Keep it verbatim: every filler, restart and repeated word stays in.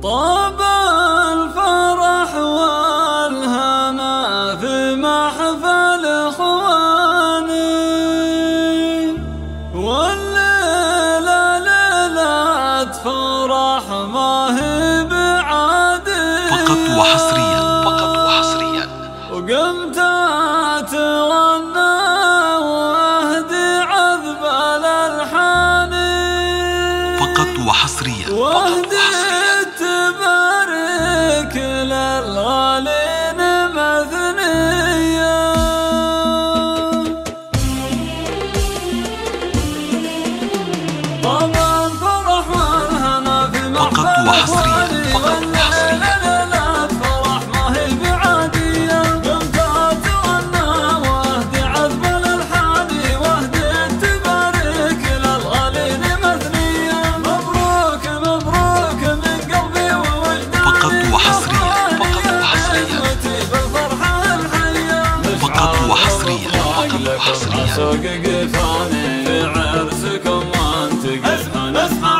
طاب الفرح والهنا في محفل اخواني، والليلة ليلة فرح ما هي بعادي. فقط وحصريا، فقط وحصريا. وقمت اتغنى واهدي عذب الالحان، فقط وحصريا، فقط واهدي وحصريا. التبارك للغالين مثنية. طبعا فرح والهنا في محفل فقط وحصريا، فقط وحصريا. فرح ما هي بعادية. قمت اتغنى واهدي عذب الالحان، واهدي التبارك للغالين مثنية. مبروك مبروك من قلبي ووجداني، فقط وحصريا، فقط وحصريا. فقط وحصريا، فقط وحصريا. سوق قفاني في عرسكم وانت قفان.